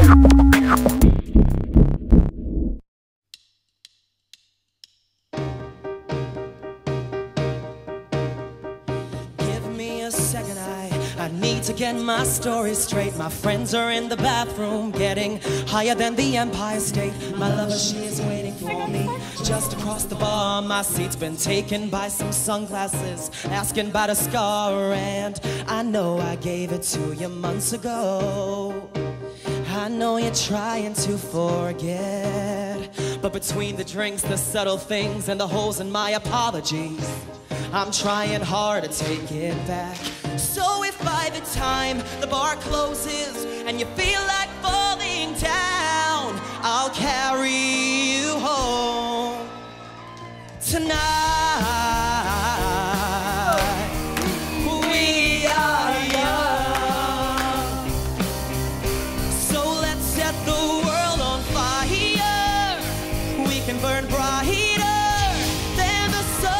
I need to get my story straight. My friends are in the bathroom, getting higher than the Empire State. My lover, she is waiting for me just across the bar. My seat's been taken by some sunglasses, asking about a scar, and I know I gave it to you months ago. I know you're trying to forget, but between the drinks, the subtle things, and the holes in my apologies, I'm trying hard to take it back. So if by the time the bar closes and you feel like falling down, I'll carry you home tonight. We are young, so let's set the world on fire. We can burn brighter than the sun.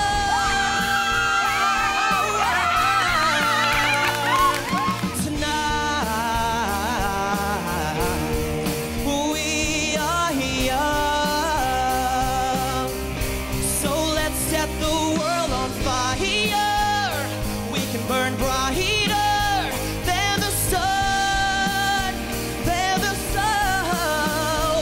Burn brighter than the sun, than the sun.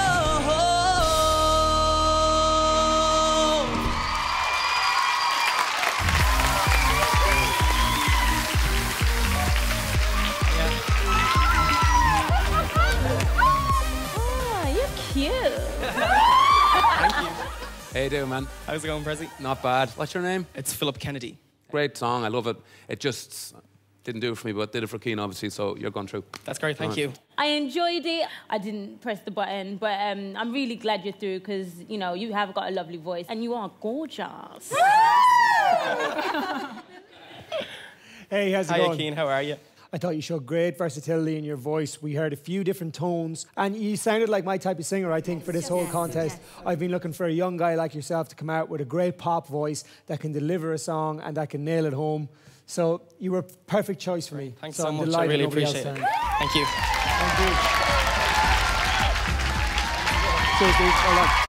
Oh, you're cute. Thank you. How you doing, man? How's it going, Prezi? Not bad. What's your name? It's Philip Kennedy. Great song, I love it. It just didn't do it for me, but did it for Keen, obviously, so you're going through. That's great, thank you. I enjoyed it. I didn't press the button, but I'm really glad you're through because, you know, you have got a lovely voice and you are gorgeous. Hey, how's it going? Hiya, Keen, how are you? I thought you showed great versatility in your voice. We heard a few different tones, and you sounded like my type of singer, I think, for this whole contest. I've been looking for a young guy like yourself to come out with a great pop voice that can deliver a song and that can nail it home. So you were a perfect choice for me. Thanks so so much, I really appreciate it. Thank you. Thank you. Cheers, dude. Well done.